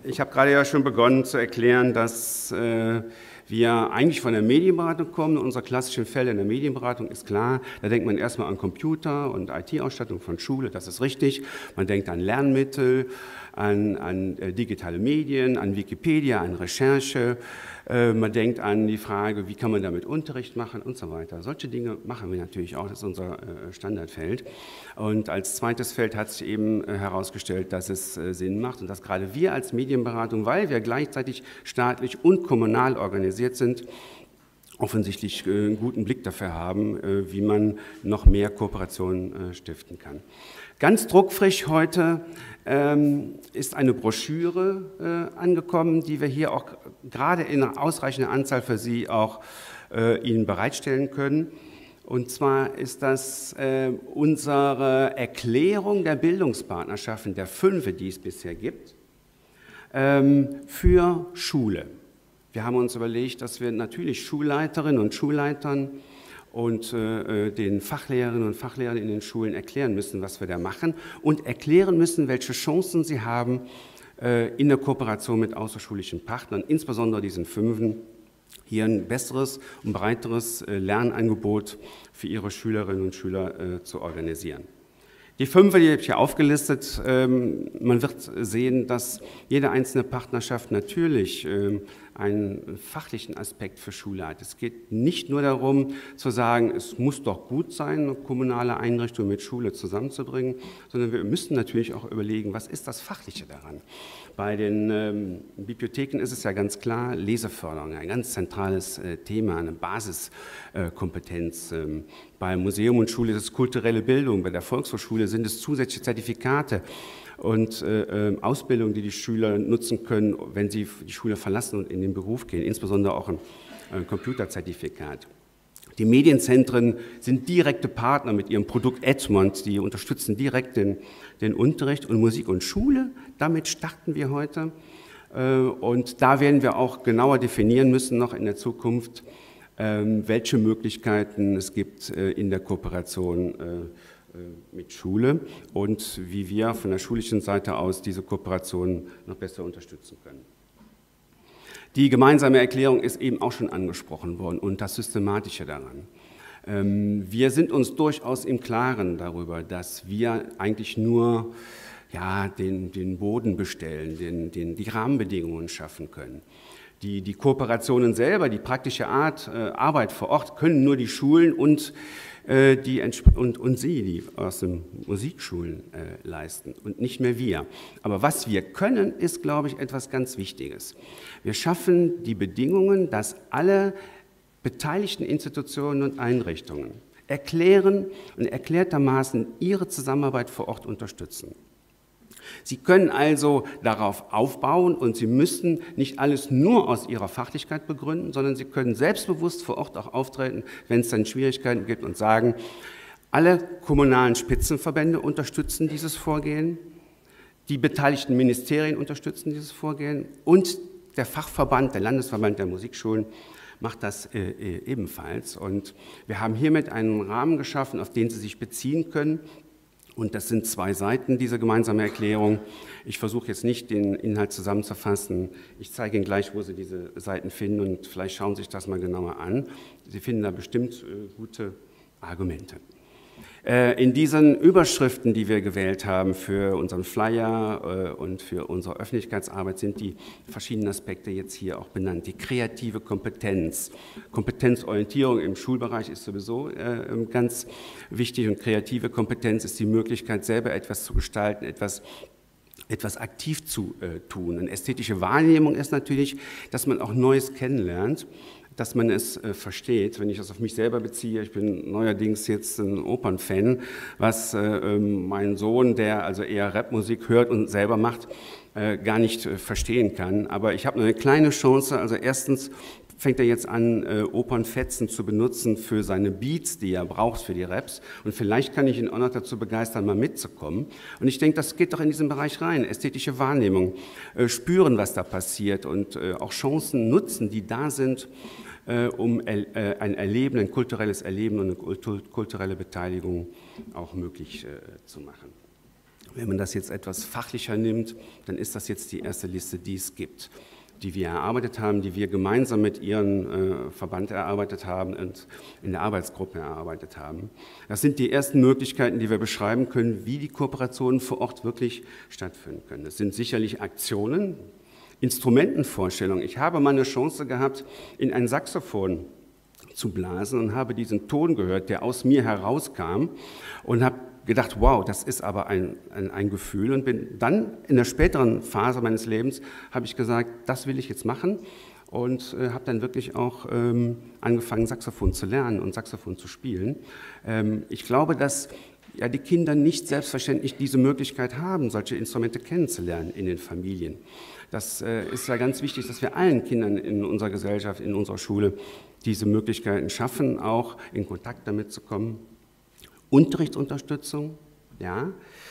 Ich habe gerade ja schon begonnen zu erklären, dass wir eigentlich von der Medienberatung kommen. Unser klassisches Feld in der Medienberatung ist klar, da denkt man erstmal an Computer und IT-Ausstattung von Schule, das ist richtig. Man denkt an Lernmittel, an digitale Medien, an Wikipedia, an Recherche. Man denkt an die Frage, wie kann man damit Unterricht machen und so weiter. Solche Dinge machen wir natürlich auch, das ist unser Standardfeld. Und als zweites Feld hat sich eben herausgestellt, dass es Sinn macht und dass gerade wir als Medienberatung, weil wir gleichzeitig staatlich und kommunal organisiert sind, offensichtlich einen guten Blick dafür haben, wie man noch mehr Kooperationen stiften kann. Ganz druckfrisch heute ist eine Broschüre angekommen, die wir hier auch gerade in einer ausreichenden Anzahl für Sie auch Ihnen bereitstellen können. Und zwar ist das unsere Erklärung der Bildungspartnerschaften, der 5, die es bisher gibt, für Schule. Wir haben uns überlegt, dass wir natürlich Schulleiterinnen und Schulleitern und den Fachlehrerinnen und Fachlehrern in den Schulen erklären müssen, was wir da machen und erklären müssen, welche Chancen sie haben in der Kooperation mit außerschulischen Partnern, insbesondere diesen 5, hier ein besseres und breiteres Lernangebot für ihre Schülerinnen und Schüler zu organisieren. Die 5, die habe ich hier aufgelistet, man wird sehen, dass jede einzelne Partnerschaft natürlich einen fachlichen Aspekt für Schule hat. Es geht nicht nur darum zu sagen, es muss doch gut sein, eine kommunale Einrichtung mit Schule zusammenzubringen, sondern wir müssen natürlich auch überlegen, was ist das Fachliche daran. Bei den Bibliotheken ist es ja ganz klar, Leseförderung, ein ganz zentrales Thema, eine Basiskompetenz. Bei Museum und Schule ist es kulturelle Bildung, bei der Volkshochschule sind es zusätzliche Zertifikate und Ausbildung, die die Schüler nutzen können, wenn sie die Schule verlassen und in den Beruf gehen, insbesondere auch ein Computerzertifikat. Die Medienzentren sind direkte Partner mit ihrem Produkt Edmond, die unterstützen direkt den Unterricht und Musik und Schule. Damit starten wir heute und da werden wir auch genauer definieren müssen noch in der Zukunft, welche Möglichkeiten es gibt in der Kooperation mit Schule und wie wir von der schulischen Seite aus diese Kooperation noch besser unterstützen können. Die gemeinsame Erklärung ist eben auch schon angesprochen worden und das Systematische daran. Wir sind uns durchaus im Klaren darüber, dass wir eigentlich nur den Boden bestellen, die Rahmenbedingungen schaffen können. Die Kooperationen selber, die praktische Arbeit vor Ort können nur die Schulen und Sie, die aus den Musikschulen leisten und nicht mehr wir. Aber was wir können, ist, glaube ich, etwas ganz Wichtiges. Wir schaffen die Bedingungen, dass alle beteiligten Institutionen und Einrichtungen erklären und erklärtermaßen ihre Zusammenarbeit vor Ort unterstützen. Sie können also darauf aufbauen und Sie müssen nicht alles nur aus Ihrer Fachlichkeit begründen, sondern Sie können selbstbewusst vor Ort auch auftreten, wenn es dann Schwierigkeiten gibt und sagen, alle kommunalen Spitzenverbände unterstützen dieses Vorgehen, die beteiligten Ministerien unterstützen dieses Vorgehen und der Fachverband, der Landesverband der Musikschulen macht das ebenfalls. Und wir haben hiermit einen Rahmen geschaffen, auf den Sie sich beziehen können. Und das sind 2 Seiten dieser gemeinsamen Erklärung. Ich versuche jetzt nicht, den Inhalt zusammenzufassen. Ich zeige Ihnen gleich, wo Sie diese Seiten finden und vielleicht schauen Sie sich das mal genauer an. Sie finden da bestimmt gute Argumente. In diesen Überschriften, die wir gewählt haben für unseren Flyer und für unsere Öffentlichkeitsarbeit, sind die verschiedenen Aspekte jetzt hier auch benannt. Die kreative Kompetenz, Kompetenzorientierung im Schulbereich ist sowieso ganz wichtig und kreative Kompetenz ist die Möglichkeit, selber etwas zu gestalten, etwas aktiv zu tun. Eine ästhetische Wahrnehmung ist natürlich, dass man auch Neues kennenlernt, dass man es versteht. Wenn ich das auf mich selber beziehe, ich bin neuerdings jetzt ein Opernfan, was mein Sohn, der also eher Rapmusik hört und selber macht, gar nicht verstehen kann. Aber ich habe eine kleine Chance, also erstens fängt er jetzt an, Opernfetzen zu benutzen für seine Beats, die er braucht für die Raps. Und vielleicht kann ich ihn auch noch dazu begeistern, mal mitzukommen. Und ich denke, das geht doch in diesen Bereich rein. Ästhetische Wahrnehmung, spüren, was da passiert und auch Chancen nutzen, die da sind, um ein Erleben, ein kulturelles Erleben und eine kulturelle Beteiligung auch möglich zu machen. Wenn man das jetzt etwas fachlicher nimmt, dann ist das jetzt die erste Liste, die es gibt, die wir erarbeitet haben, die wir gemeinsam mit Ihrem Verband erarbeitet haben und in der Arbeitsgruppe erarbeitet haben. Das sind die ersten Möglichkeiten, die wir beschreiben können, wie die Kooperationen vor Ort wirklich stattfinden können. Das sind sicherlich Aktionen, Instrumentenvorstellungen. Ich habe mal eine Chance gehabt, in ein Saxophon zu blasen und habe diesen Ton gehört, der aus mir herauskam und habe gedacht, wow, das ist aber ein Gefühl, und bin dann in der späteren Phase meines Lebens, habe ich gesagt, das will ich jetzt machen, und habe dann wirklich auch angefangen, Saxophon zu lernen und Saxophon zu spielen. Ich glaube, dass ja die Kinder nicht selbstverständlich diese Möglichkeit haben, solche Instrumente kennenzulernen in den Familien. Das ist ja ganz wichtig, dass wir allen Kindern in unserer Gesellschaft, in unserer Schule diese Möglichkeiten schaffen, auch in Kontakt damit zu kommen. Unterrichtsunterstützung, ja,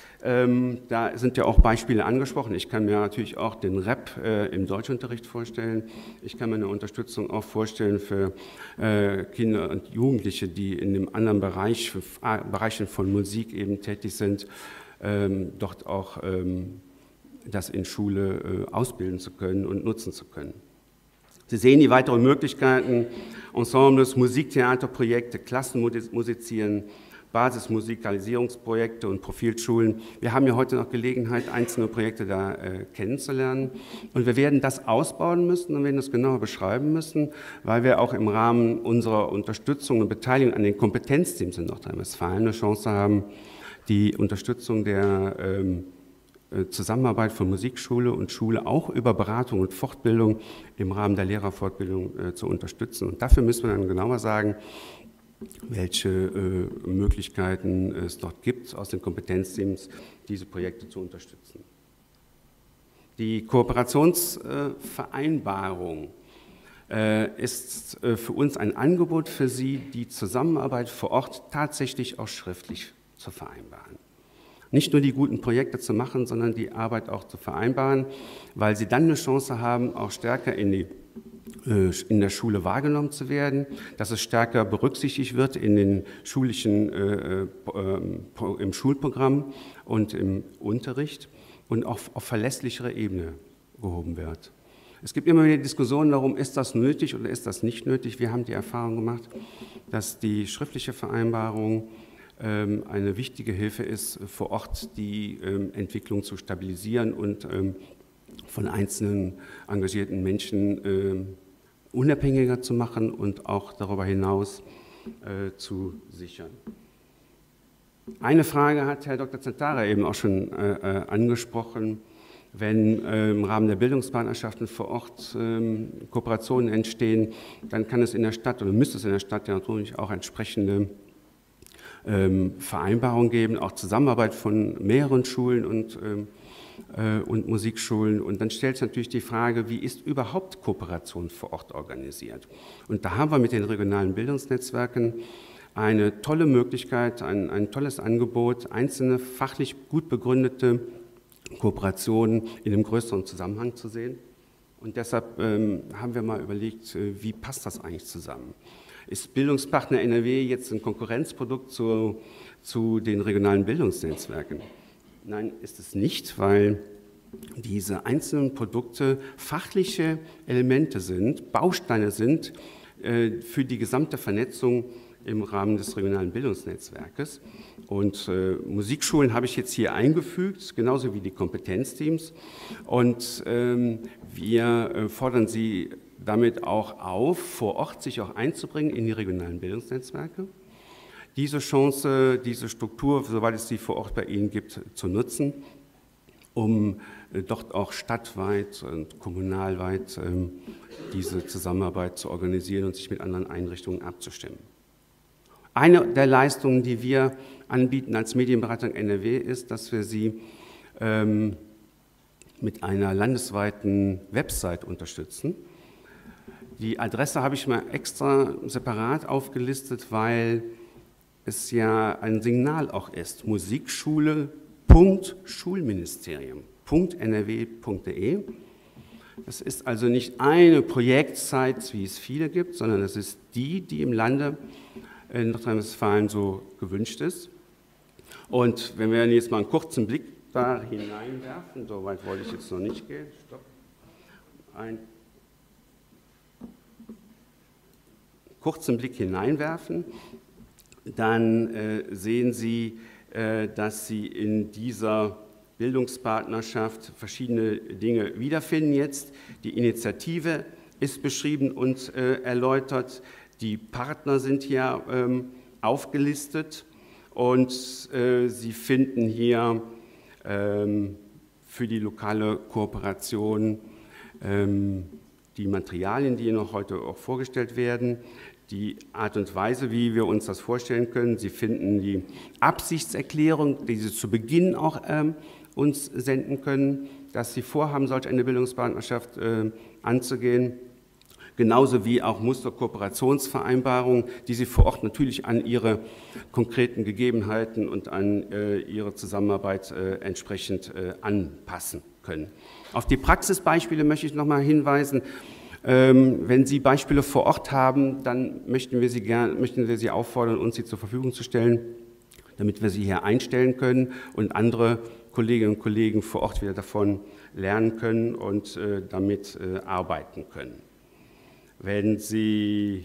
da sind ja auch Beispiele angesprochen. Ich kann mir natürlich auch den Rap im Deutschunterricht vorstellen. Ich kann mir eine Unterstützung auch vorstellen für Kinder und Jugendliche, die in einem anderen Bereichen von Musik eben tätig sind, dort auch das in Schule ausbilden zu können und nutzen zu können. Sie sehen die weiteren Möglichkeiten: Ensembles, Musiktheaterprojekte, Klassenmusizieren, Basismusikalisierungsprojekte und Profilschulen. Wir haben ja heute noch Gelegenheit, einzelne Projekte da kennenzulernen. Und wir werden das ausbauen müssen und werden das genauer beschreiben müssen, weil wir auch im Rahmen unserer Unterstützung und Beteiligung an den Kompetenzteams in Nordrhein-Westfalen eine Chance haben, die Unterstützung der Zusammenarbeit von Musikschule und Schule auch über Beratung und Fortbildung im Rahmen der Lehrerfortbildung zu unterstützen. Und dafür müssen wir dann genauer sagen, welche Möglichkeiten es dort gibt, aus den Kompetenzteams diese Projekte zu unterstützen. Die Kooperationsvereinbarung ist für uns ein Angebot für Sie, die Zusammenarbeit vor Ort tatsächlich auch schriftlich zu vereinbaren. Nicht nur die guten Projekte zu machen, sondern die Arbeit auch zu vereinbaren, weil Sie dann eine Chance haben, auch stärker in der Schule wahrgenommen zu werden, dass es stärker berücksichtigt wird in den schulischen, im Schulprogramm und im Unterricht und auch auf verlässlichere Ebene gehoben wird. Es gibt immer wieder Diskussionen darum, ist das nötig oder ist das nicht nötig. Wir haben die Erfahrung gemacht, dass die schriftliche Vereinbarung eine wichtige Hilfe ist, vor Ort die Entwicklung zu stabilisieren und von einzelnen engagierten Menschen unabhängiger zu machen und auch darüber hinaus zu sichern. Eine Frage hat Herr Dr. Zentara eben auch schon angesprochen: Wenn im Rahmen der Bildungspartnerschaften vor Ort Kooperationen entstehen, dann kann es in der Stadt oder müsste es in der Stadt ja natürlich auch entsprechende Vereinbarungen geben, auch Zusammenarbeit von mehreren Schulen und Musikschulen. Und dann stellt sich natürlich die Frage, wie ist überhaupt Kooperation vor Ort organisiert? Und da haben wir mit den regionalen Bildungsnetzwerken eine tolle Möglichkeit, ein tolles Angebot, einzelne fachlich gut begründete Kooperationen in einem größeren Zusammenhang zu sehen. Und deshalb haben wir mal überlegt, wie passt das eigentlich zusammen? Ist Bildungspartner NRW jetzt ein Konkurrenzprodukt zu den regionalen Bildungsnetzwerken? Nein, ist es nicht, weil diese einzelnen Produkte fachliche Elemente sind, Bausteine sind für die gesamte Vernetzung im Rahmen des regionalen Bildungsnetzwerkes. Und Musikschulen habe ich jetzt hier eingefügt, genauso wie die Kompetenzteams. Und wir fordern Sie damit auch auf, vor Ort sich auch einzubringen in die regionalen Bildungsnetzwerke. Diese Chance, diese Struktur, soweit es sie vor Ort bei Ihnen gibt, zu nutzen, um dort auch stadtweit und kommunalweit diese Zusammenarbeit zu organisieren und sich mit anderen Einrichtungen abzustimmen. Eine der Leistungen, die wir anbieten als Medienberatung NRW, ist, dass wir Sie mit einer landesweiten Website unterstützen. Die Adresse habe ich mal extra separat aufgelistet, weil es ja ein Signal auch ist: musikschule.schulministerium.nrw.de. Das ist also nicht eine Projektzeit, wie es viele gibt, sondern es ist die im Lande in Nordrhein-Westfalen so gewünscht ist. Und wenn wir jetzt mal einen kurzen Blick da hineinwerfen. So weit wollte ich jetzt noch nicht gehen. Stopp. Einen kurzen Blick hineinwerfen. Dann sehen Sie, dass Sie in dieser Bildungspartnerschaft verschiedene Dinge wiederfinden jetzt. Die Initiative ist beschrieben und erläutert. Die Partner sind hier aufgelistet und Sie finden hier für die lokale Kooperation die Materialien, die noch heute auch vorgestellt werden, die Art und Weise, wie wir uns das vorstellen können. Sie finden die Absichtserklärung, die Sie zu Beginn auch uns senden können, dass Sie vorhaben, solch eine Bildungspartnerschaft anzugehen. Genauso wie auch Musterkooperationsvereinbarungen, die Sie vor Ort natürlich an Ihre konkreten Gegebenheiten und an Ihre Zusammenarbeit entsprechend anpassen können. Auf die Praxisbeispiele möchte ich noch mal hinweisen. Wenn Sie Beispiele vor Ort haben, dann möchten wir Sie auffordern, uns sie zur Verfügung zu stellen, damit wir sie hier einstellen können und andere Kolleginnen und Kollegen vor Ort wieder davon lernen können und damit arbeiten können. Wenn Sie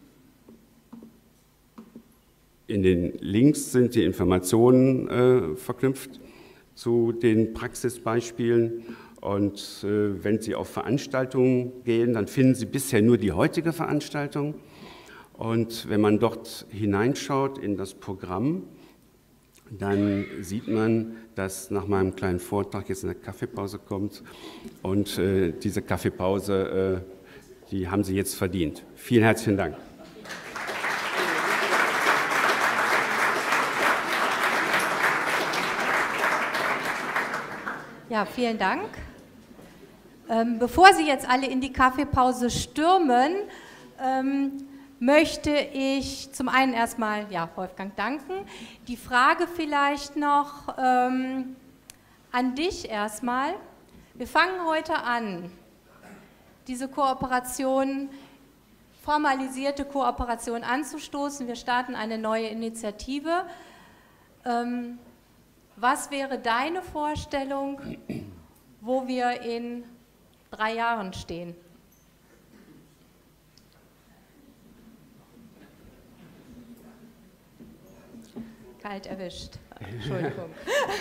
in den Links sind die Informationen verknüpft zu den Praxisbeispielen und wenn Sie auf Veranstaltungen gehen, dann finden Sie bisher nur die heutige Veranstaltung und wenn man dort hineinschaut in das Programm, dann sieht man, dass nach meinem kleinen Vortrag jetzt eine Kaffeepause kommt und diese Kaffeepause, die haben Sie jetzt verdient. Vielen herzlichen Dank. Ja, vielen Dank. Bevor Sie jetzt alle in die Kaffeepause stürmen, möchte ich zum einen erstmal Wolfgang danken. Die Frage vielleicht noch an dich erstmal. Wir fangen heute an, diese Kooperation, formalisierte Kooperation anzustoßen. Wir starten eine neue Initiative. Was wäre deine Vorstellung, wo wir in 3 Jahren stehen? Kalt erwischt. Entschuldigung.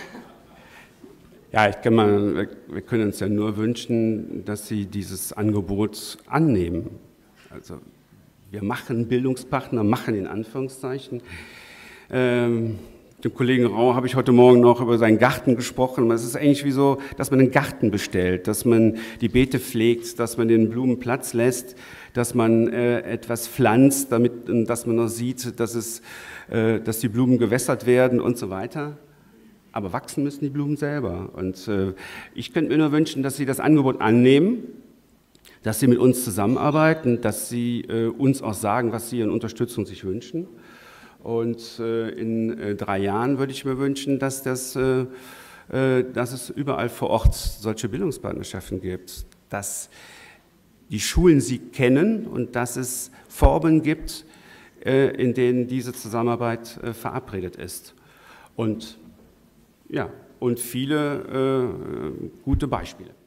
Ja, wir können uns ja nur wünschen, dass Sie dieses Angebot annehmen. Also wir machen Bildungspartner, machen in Anführungszeichen. Dem Kollegen Rau habe ich heute Morgen noch über seinen Garten gesprochen. Es ist eigentlich wie so, dass man einen Garten bestellt, dass man die Beete pflegt, dass man den Blumen Platz lässt, dass man etwas pflanzt, dass man noch sieht, dass die Blumen gewässert werden und so weiter. Aber wachsen müssen die Blumen selber. Und ich könnte mir nur wünschen, dass Sie das Angebot annehmen, dass Sie mit uns zusammenarbeiten, dass Sie uns auch sagen, was Sie an Unterstützung sich wünschen. Und in 3 Jahren würde ich mir wünschen, dass es überall vor Ort solche Bildungspartnerschaften gibt, dass die Schulen sie kennen und dass es Formen gibt, in denen diese Zusammenarbeit verabredet ist. Und viele gute Beispiele.